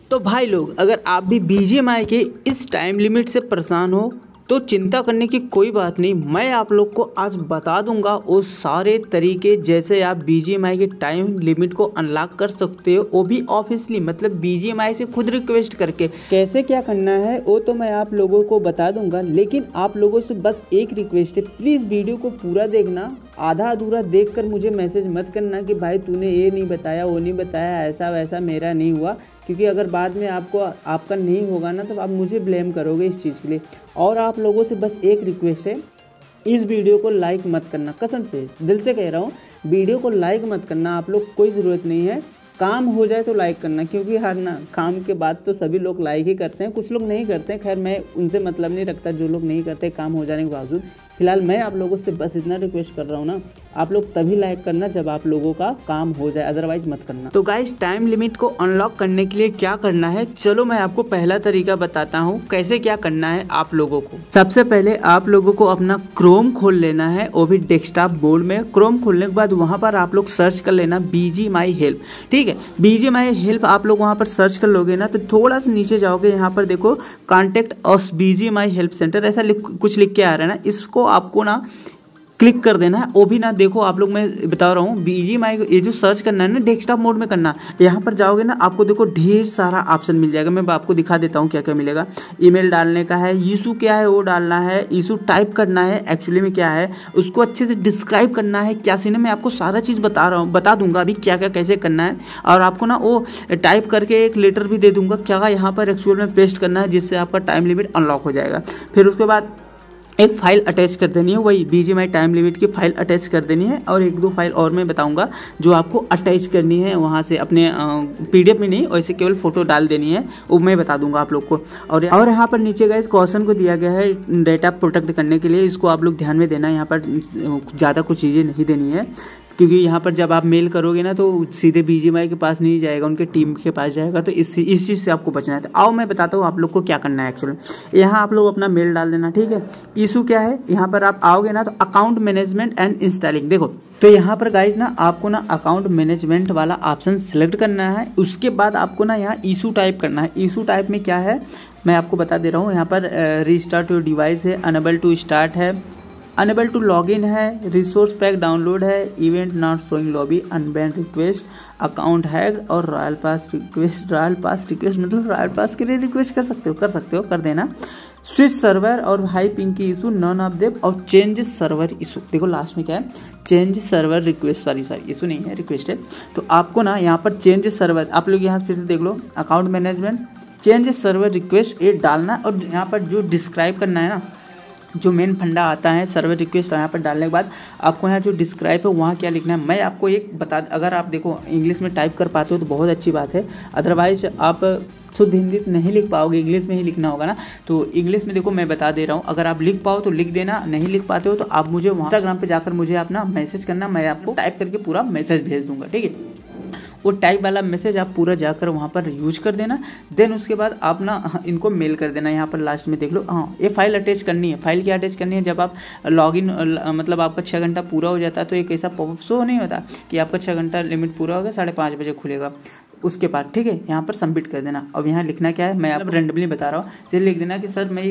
तो भाई लोग, अगर आप भी BGMI के इस टाइम लिमिट से परेशान हो तो चिंता करने की कोई बात नहीं। मैं आप लोग को आज बता दूंगा वो सारे तरीके जैसे आप BGMI के टाइम लिमिट को अनलॉक कर सकते हो, वो भी ऑफिशियली मतलब BGMI से खुद रिक्वेस्ट करके। कैसे क्या करना है वो तो मैं आप लोगों को बता दूंगा, लेकिन आप लोगों से बस एक रिक्वेस्ट है, प्लीज़ वीडियो को पूरा देखना। आधा अधूरा देखकर मुझे मैसेज मत करना कि भाई तूने ये नहीं बताया, वो नहीं बताया, ऐसा वैसा मेरा नहीं हुआ, क्योंकि अगर बाद में आपका नहीं होगा ना तो आप मुझे ब्लेम करोगे इस चीज़ के लिए। और आप लोगों से बस एक रिक्वेस्ट है, इस वीडियो को लाइक मत करना, कसम से दिल से कह रहा हूँ, वीडियो को लाइक मत करना आप लोग, कोई ज़रूरत नहीं है। काम हो जाए तो लाइक करना, क्योंकि हर ना काम के बाद तो सभी लोग लाइक ही करते हैं, कुछ लोग नहीं करते हैं। खैर मैं उनसे मतलब नहीं रखता जो लोग नहीं करते काम हो जाने के बावजूद। फिलहाल मैं आप लोगों से बस इतना रिक्वेस्ट कर रहा हूँ ना, आप लोग तभी लाइक करना जब आप लोगों का काम हो जाए, अदरवाइज मत करना। तो गाइस, टाइम लिमिट को अनलॉक करने के लिए क्या करना है, चलो मैं आपको पहला तरीका बताता हूँ कैसे क्या करना है आप लोगों को। सबसे पहले आप लोगों को अपना क्रोम खोल लेना है, वो भी डेस्कटॉप मोड में। क्रोम खोलने के बाद वहाँ पर आप लोग सर्च कर लेना BGMI हेल्प, ठीक है। BGMI हेल्प आप लोग वहाँ पर सर्च कर लोगे ना तो थोड़ा सा नीचे जाओगे, यहाँ पर देखो contact us BGMI help centre, ऐसा कुछ लिख के आ रहा है ना, इसको आपको ना क्लिक कर देना है। वो भी ना देखो आप लोग, मैं बता रहा हूँ BGMI ये जो सर्च करना है ना डेस्कटॉप मोड में करना। यहाँ पर जाओगे ना आपको देखो ढेर सारा ऑप्शन मिल जाएगा, मैं आपको दिखा देता हूँ क्या क्या मिलेगा। ईमेल डालने का है, इशू क्या है वो डालना है, इशू टाइप करना है एक्चुअली में क्या है, उसको अच्छे से डिस्क्राइब करना है क्या सीन है। मैं आपको सारा चीज़ बता दूंगा अभी क्या क्या कैसे करना है, और आपको ना वो टाइप करके एक लेटर भी दे दूंगा क्या यहाँ पर एक्चुअल में पेस्ट करना है, जिससे आपका टाइम लिमिट अनलॉक हो जाएगा। फिर उसके बाद एक फाइल अटैच कर देनी है, वही BGMI टाइम लिमिट की फाइल अटैच कर देनी है, और एक दो फाइल और मैं बताऊंगा जो आपको अटैच करनी है वहां से, अपने PDF में नहीं, वैसे केवल फोटो डाल देनी है, वो मैं बता दूंगा आप लोग को। और यहाँ पर नीचे गाइस क्वेश्चन को दिया गया है डेटा प्रोटेक्ट करने के लिए, इसको आप लोग ध्यान में देना। यहाँ पर ज़्यादा कुछ चीज़ें नहीं देनी है, क्योंकि यहाँ पर जब आप मेल करोगे ना तो सीधे BGMI के पास नहीं जाएगा, उनके टीम के पास जाएगा, तो इस चीज़ से आपको बचना है। तो आओ मैं बताता हूँ आप लोग को क्या करना है एक्चुअली। यहाँ आप लोग अपना मेल डाल देना, ठीक है। इशू क्या है, यहाँ पर आप आओगे ना तो अकाउंट मैनेजमेंट एंड इंस्टॉलिंग, देखो तो यहाँ पर गाइज ना आपको ना अकाउंट मैनेजमेंट वाला ऑप्शन सेलेक्ट करना है। उसके बाद आपको ना यहाँ इशू टाइप करना है। इशू टाइप में क्या है मैं आपको बता दे रहा हूँ। यहाँ पर रीस्टार्ट योर डिवाइस है, अनेबल टू स्टार्ट है, अनेबल टू लॉगिन है, रिसोर्स पैक डाउनलोड है, event not showing lobby, unban request, account hack और royal pass request. Royal pass request मतलब रॉयल पास के लिए रिक्वेस्ट कर सकते हो कर देना। स्विच सर्वर और हाई पिंग की इशू, नॉन ऑफ देम, और चेंज सर्वर इशू। देखो लास्ट में क्या है, change server request, sorry issue नहीं है, रिक्वेस्ट है। तो आपको ना यहाँ पर चेंज सर्वर, आप लोग यहाँ फिर से देख लो, account management change server request ये डालना, और यहाँ पर जो डिस्क्राइब करना है ना, जो मेन फंडा आता है सर्वर रिक्वेस्ट, यहाँ पर डालने के बाद आपको यहाँ जो डिस्क्राइब है वहाँ क्या लिखना है मैं आपको एक बता, अगर आप देखो इंग्लिश में टाइप कर पाते हो तो बहुत अच्छी बात है, अदरवाइज आप शुद्ध हिंदी नहीं लिख पाओगे, इंग्लिश में ही लिखना होगा ना। तो इंग्लिश में देखो मैं बता दे रहा हूँ, अगर आप लिख पाओ तो लिख देना, नहीं लिख पाते हो तो आप मुझे इंस्टाग्राम पे जाकर मुझे अपना मैसेज करना, मैं आपको टाइप करके पूरा मैसेज भेज दूंगा, ठीक है। वो टाइप वाला मैसेज आप पूरा जाकर वहाँ पर यूज कर देना। देन उसके बाद आप ना इनको मेल कर देना। यहाँ पर लास्ट में देख लो, हाँ ये फाइल अटैच करनी है। फाइल क्या अटैच करनी है, जब आप लॉगिन मतलब आपका 6 घंटा पूरा हो जाता है तो एक ऐसा पॉपअप शो नहीं होता कि आपका 6 घंटा लिमिट पूरा हो गया, 5:30 बजे खुलेगा उसके बाद, ठीक है। यहाँ पर सबमिट कर देना। अब यहाँ लिखना क्या है, मैं आप रेंडमली बता रहा हूँ, जैसे लिख देना कि सर मैं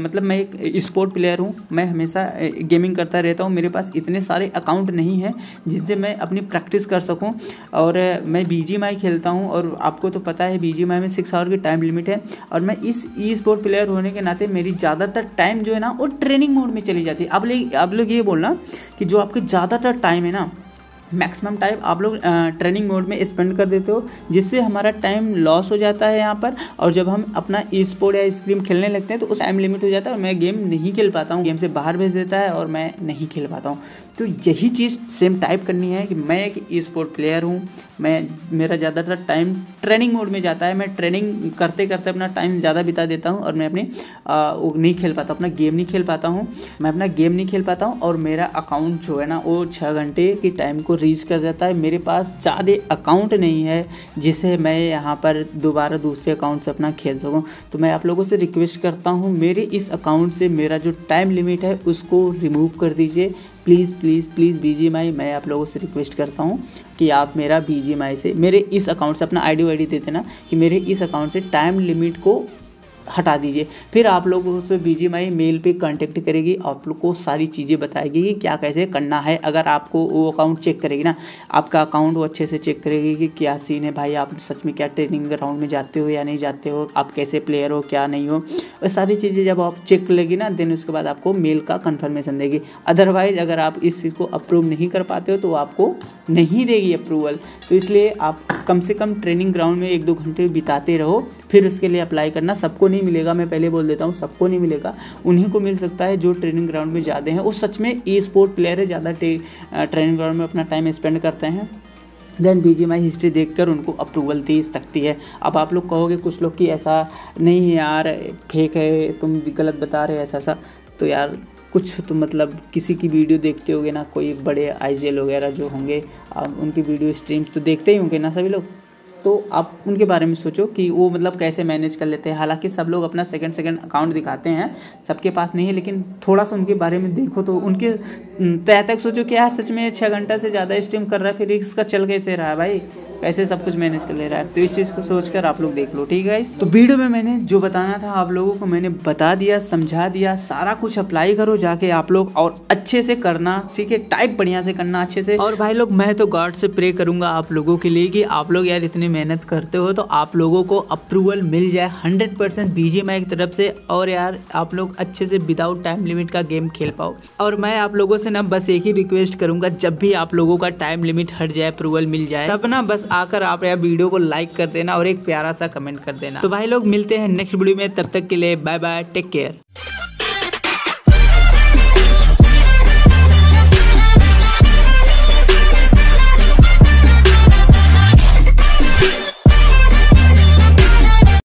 एक स्पोर्ट प्लेयर हूँ, मैं हमेशा गेमिंग करता रहता हूँ, मेरे पास इतने सारे अकाउंट नहीं हैं जिनसे मैं अपनी प्रैक्टिस कर सकूँ, और मैं BGMI खेलता हूँ, और आपको तो पता है BGMI में 6 आवर की टाइम लिमिट है, और मैं इस स्पोर्ट प्लेयर होने के नाते मेरी ज़्यादातर टाइम जो है ना वो ट्रेनिंग मोड में चली जाती है। आप लोग ये बोलना कि जो आपकी ज़्यादातर टाइम है ना, मैक्सिमम टाइम आप लोग ट्रेनिंग मोड में स्पेंड कर देते हो, जिससे हमारा टाइम लॉस हो जाता है यहाँ पर, और जब हम अपना स्पोर्ट या स्क्रीम खेलने लगते हैं तो उस टाइम लिमिट हो जाता है और मैं गेम नहीं खेल पाता हूँ, गेम से बाहर भेज देता है और मैं नहीं खेल पाता हूँ। तो यही चीज़ सेम टाइप करनी है कि मैं एक स्पोर्ट प्लेयर हूँ, मेरा ज़्यादातर टाइम ट्रेनिंग मोड में जाता है, मैं ट्रेनिंग करते करते अपना टाइम ज़्यादा बिता देता हूँ, और मैं अपने नहीं खेल पाता, अपना गेम नहीं खेल पाता हूँ, मैं अपना गेम नहीं खेल पाता हूँ, और मेरा अकाउंट जो है ना वो 6 घंटे की टाइम को रीच कर जाता है। मेरे पास ज़्यादा अकाउंट नहीं है जिसे मैं यहाँ पर दोबारा दूसरे अकाउंट से अपना खेल सकूँ। तो मैं आप लोगों से रिक्वेस्ट करता हूँ मेरे इस अकाउंट से मेरा जो टाइम लिमिट है उसको रिमूव कर दीजिए प्लीज़ प्लीज़ प्लीज़। BGMI मैं आप लोगों से रिक्वेस्ट करता हूँ कि आप मेरा BGMI से मेरे इस अकाउंट से अपना ID दे देना कि मेरे इस अकाउंट से टाइम लिमिट को हटा दीजिए। फिर आप लोगों से BGMI मेल पे कांटेक्ट करेगी, आप लोग को सारी चीज़ें बताएगी कि क्या कैसे करना है। अगर आपको वो अकाउंट चेक करेगी ना, आपका अकाउंट वो अच्छे से चेक करेगी कि क्या सीन है भाई, आप सच में क्या ट्रेनिंग ग्राउंड में जाते हो या नहीं जाते हो, आप कैसे प्लेयर हो क्या नहीं हो, वो सारी चीज़ें जब आप चेक लेगी ना देन उसके बाद आपको मेल का कन्फर्मेशन देगी। अदरवाइज अगर आप इस चीज़ को अप्रूव नहीं कर पाते हो तो आपको नहीं देगी अप्रूवल। तो इसलिए आप कम से कम ट्रेनिंग ग्राउंड में 1-2 घंटे बिताते रहो, फिर उसके लिए अप्लाई करना। सबको नहीं मिलेगा, मैं पहले बोल देता हूँ, सबको नहीं मिलेगा, उन्हीं को मिल सकता है जो ट्रेनिंग ग्राउंड में ज़्यादा हैं, वो सच में e-स्पोर्ट प्लेयर है, ज़्यादा ट्रेनिंग ग्राउंड में अपना टाइम स्पेंड करते हैं। देन BGMI हिस्ट्री देखकर उनको अप्रूवल दे सकती है। अब आप लोग कहोगे कुछ लोग कि ऐसा नहीं है यार, फेक है, तुम गलत बता रहे हो ऐसा, तो यार कुछ तो मतलब किसी की वीडियो देखते होगे ना, कोई बड़े IGL वगैरह जो होंगे आप उनकी वीडियो स्ट्रीम्स तो देखते ही होंगे ना सभी लोग, तो आप उनके बारे में सोचो कि वो मतलब कैसे मैनेज कर लेते हैं। हालांकि सब लोग अपना सेकंड अकाउंट दिखाते हैं, सबके पास नहीं है, लेकिन थोड़ा सा उनके बारे में देखो तो उनके तय तक सोचो कि यार सच में 6 घंटा से ज़्यादा स्ट्रीम कर रहा है, फिर इसका चल कैसे रहा है भाई, कैसे सब कुछ मैनेज कर ले रहा है। तो इस चीज़ को सोचकर आप लोग देख लो, ठीक है। तो वीडियो में मैंने जो बताना था आप लोगों को मैंने बता दिया, समझा दिया, सारा कुछ अप्लाई करो जाके आप लोग और अच्छे से करना, ठीक है, टाइप बढ़िया से करना अच्छे से। और भाई लोग मैं तो गॉड से प्रे करूंगा आप लोगों के लिए कि आप लोग यार इतनी मेहनत करते हो तो आप लोगों को अप्रूवल मिल जाए 100% BGMI की तरफ से, और यार आप लोग अच्छे से विदाउट टाइम लिमिट का गेम खेल पाओ। और मैं आप लोगों से ना बस एक ही रिक्वेस्ट करूंगा, जब भी आप लोगों का टाइम लिमिट हट जाए, अप्रूवल मिल जाए, तब ना बस आकर आप यार वीडियो को लाइक कर देना और एक प्यारा सा कमेंट कर देना। तो भाई लोग मिलते हैं नेक्स्ट वीडियो में, तब तक के लिए बाय बाय, टेक केयर।